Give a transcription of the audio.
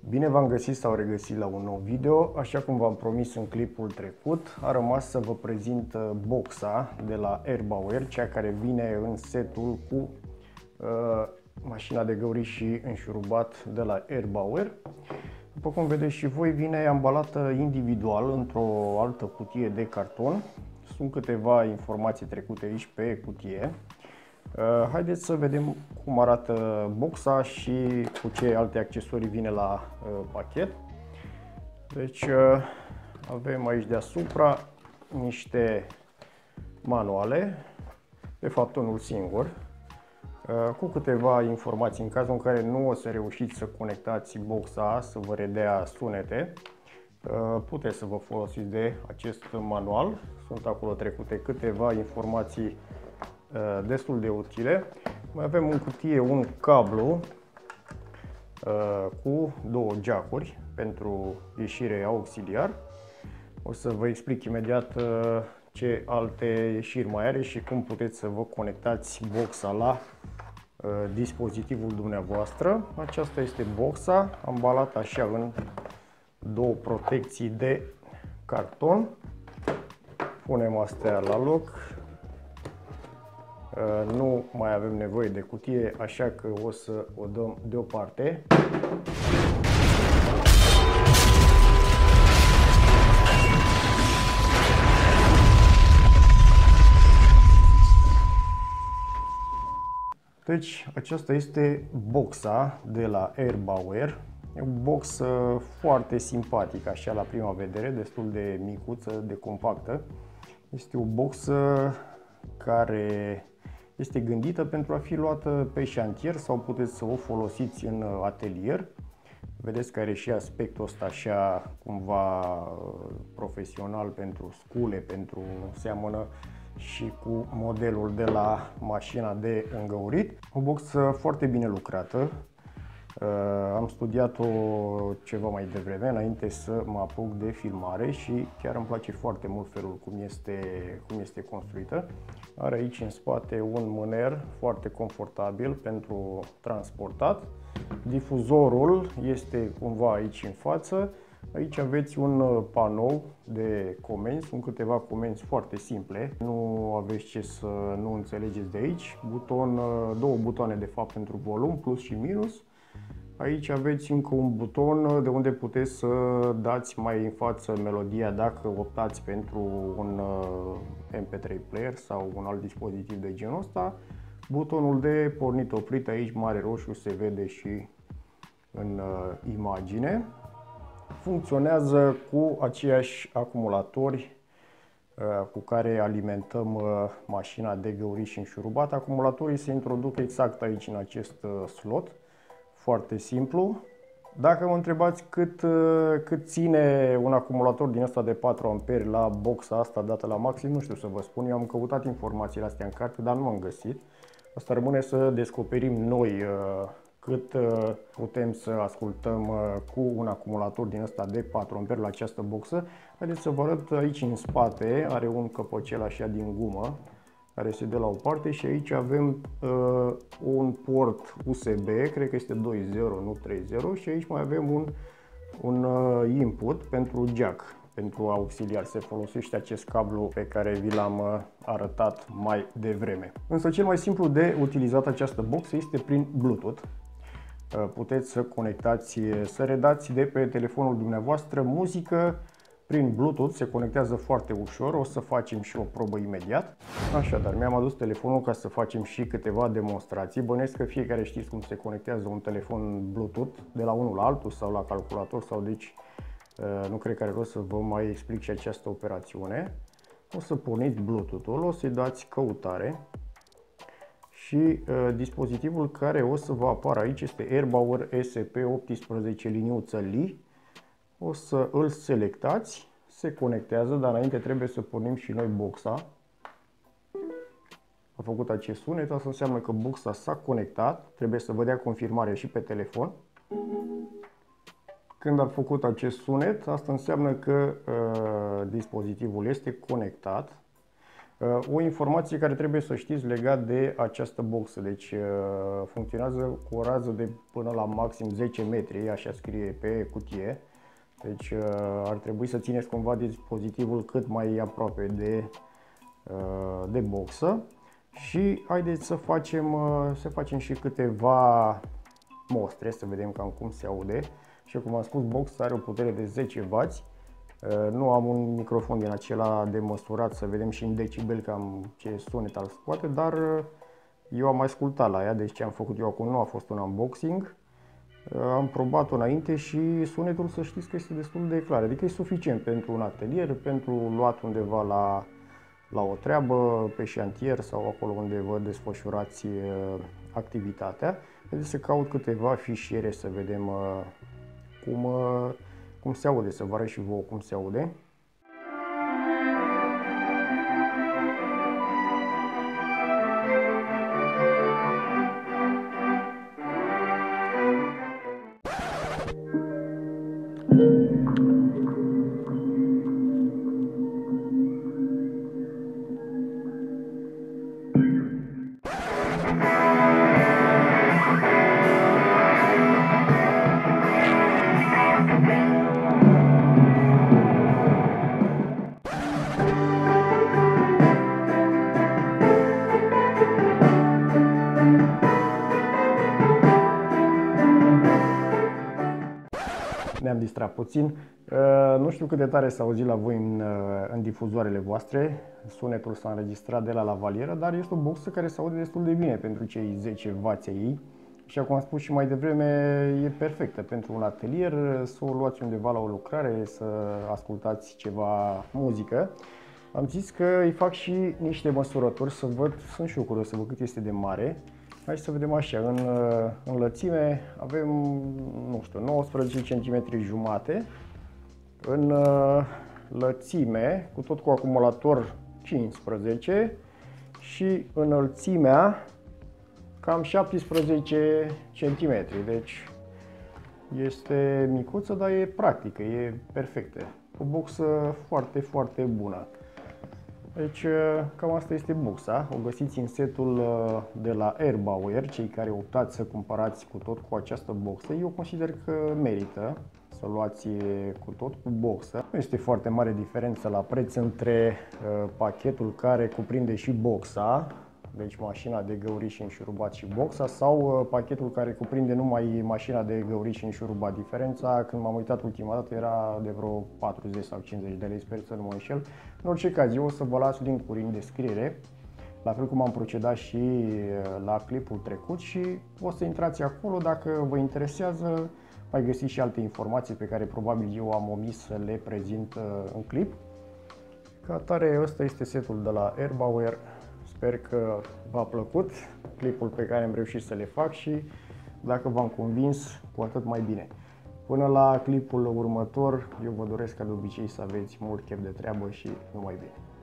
Bine v-am găsit sau regăsit la un nou video. Așa cum v-am promis în clipul trecut, a rămas să vă prezint boxa de la Airbauer, cea care vine în setul cu mașina de găuriș și înșurubat de la Airbauer. După cum vedeți și voi, vine ambalată individual într-o altă cutie de carton. Sunt câteva informații trecute aici pe cutie. Haideți să vedem cum arată boxa și cu ce alte accesorii vine la pachet. Deci avem aici deasupra niște manuale, de fapt unul singur, cu câteva informații în cazul în care nu o să reușiți să conectați boxa să vă redea sunete. Puteți să vă folosiți de acest manual. Sunt acolo trecute câteva informații destul de utile. Mai avem în cutie un cablu cu două jackuri pentru ieșire auxiliar. O să vă explic imediat ce alte ieșiri mai are și cum puteți să vă conectați boxa la dispozitivul dumneavoastră. Aceasta este boxa, ambalată așa în două protecții de carton. Punem astea la loc. Nu mai avem nevoie de cutie, așa că o să o dăm deoparte. Deci, aceasta este boxa de la Airbauer. E o boxă foarte simpatică, așa la prima vedere, destul de micuță, de compactă. Este o boxă care este gândită pentru a fi luată pe șantier sau puteți să o folosiți în atelier. Vedeți că are și aspectul ăsta așa cumva profesional pentru scule, seamănă și cu modelul de la mașina de îngăurit. O boxă foarte bine lucrată. Am studiat-o ceva mai devreme, înainte să mă apuc de filmare și chiar îmi place foarte mult felul cum este construită. Are aici în spate un mâner foarte confortabil pentru transportat. Difuzorul este cumva aici în față. Aici aveți un panou de comenzi, sunt câteva comenzi foarte simple. Nu aveți ce să nu înțelegeți de aici. Două butoane de fapt pentru volum, plus și minus. Aici aveți încă un buton de unde puteți să dați mai în față melodia dacă optați pentru un MP3 player sau un alt dispozitiv de genul ăsta. Butonul de pornit-oprit aici mare roșu se vede și în imagine. Funcționează cu aceiași acumulatori cu care alimentăm mașina de găuriș înșurubat. Acumulatorii se introduc exact aici în acest slot. Foarte simplu. Dacă mă întrebați cât ține un acumulator din ăsta de 4 A la boxa asta dată la maxim, nu știu să vă spun. Eu am căutat informațiile astea în carte, dar nu am găsit. Asta rămâne să descoperim noi cât putem să ascultăm cu un acumulator din ăsta de 4 A la această boxă. Haideți să vă arăt aici în spate. Are un căpăcel așa din gumă care se dă la o parte și aici avem un port USB, cred că este 2.0, nu 3.0, și aici mai avem un input pentru jack, pentru auxiliar. Se folosește acest cablu pe care vi l-am arătat mai devreme. Însă cel mai simplu de utilizat această boxă este prin Bluetooth. Puteți să conectați, să redați de pe telefonul dumneavoastră muzică prin Bluetooth, se conectează foarte ușor. O să facem și o probă imediat. Așadar, mi-am adus telefonul ca să facem și câteva demonstrații. Bănuiesc că fiecare știți cum se conectează un telefon Bluetooth de la unul la altul sau la calculator sau deci nu cred că are rost să vă mai explic și această operațiune. O să porniți Bluetooth-ul, o să-i dați căutare și dispozitivul care o să vă apară aici este Airbauer SP18 liniuță Li. O să îl selectați, se conectează, dar înainte trebuie să pornim și noi boxa. A făcut acest sunet, asta înseamnă că boxa s-a conectat, trebuie să vă dea confirmare și pe telefon. Când a făcut acest sunet, asta înseamnă că dispozitivul este conectat. O informație care trebuie să o știți legat de această boxă. Deci funcționează cu o rază de până la maxim 10 metri, așa scrie pe cutie. Deci ar trebui să țineți cumva dispozitivul cât mai aproape de boxă. Și haideți să facem și câteva mostre, să vedem cam cum se aude. Și cum am spus, boxa are o putere de 10W. Nu am un microfon din acela de măsurat să vedem și în decibel cam ce sunet al scoate, dar eu am ascultat la ea, deci ce am făcut eu acum nu a fost un unboxing. Am probat-o înainte și sunetul, să știți că este destul de clar, adică e suficient pentru un atelier, pentru luat undeva la o treabă, pe șantier sau acolo unde vă desfășurați activitatea. Haideți să caut câteva fișiere să vedem cum se aude, să vă arăt și vouă cum se aude. Ne-am distrat puțin. Nu știu cât de tare s-a auzit la voi în difuzoarele voastre. Sunetul s-a înregistrat de la lavalieră, dar este o boxă care se aude destul de bine pentru cei 10W ei. Și cum am spus și mai devreme, e perfectă pentru un atelier, să o luați undeva la o lucrare, să ascultați ceva muzică. Am zis că îi fac și niște măsurători să văd, sunt și eu curios să văd cât este de mare. Hai să vedem așa, în lățime avem, nu știu, 19 cm jumate, în lățime, cu acumulator 15 și înălțimea cam 17 cm, deci este micuță, dar e practică, e perfectă. O boxă foarte, foarte bună. Deci cam asta este boxa, o găsiți în setul de la Airbauer. Cei care optați să cumpărați cu această boxă, eu consider că merită să luați cu boxă. Nu este foarte mare diferență la preț între pachetul care cuprinde și boxa, deci mașina de găuriș și înșurubat și boxa, sau pachetul care cuprinde numai mașina de găuriș și înșurubat. Diferența, când m-am uitat ultima dată, era de vreo 40 sau 50 de lei, sper să nu mă înșel. În orice caz, eu o să vă las link-uri în descriere, la fel cum am procedat și la clipul trecut, și o să intrați acolo dacă vă interesează. Mai găsiți și alte informații pe care probabil eu am omis să le prezint în clip. Ca atare, ăsta este setul de la Airbauer. Sper că v-a plăcut clipul pe care am reușit să le fac și dacă v-am convins, cu atât mai bine. Până la clipul următor, eu vă doresc ca de obicei să aveți mult chef de treabă și numai bine!